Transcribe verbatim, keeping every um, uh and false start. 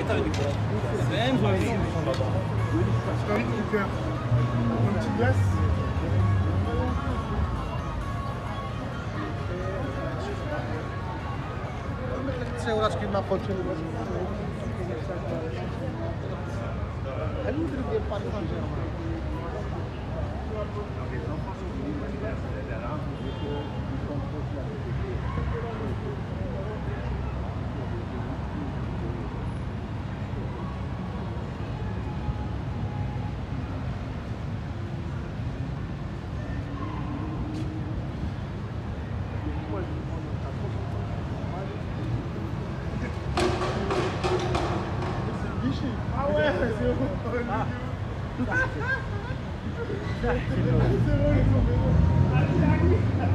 Même moi aussi. Je t'invite mon cœur. Une petite glace. Trzy uraczki na poczyn. A nie drugie panie ah ouais, c'est bon. Ah. C'est bon, les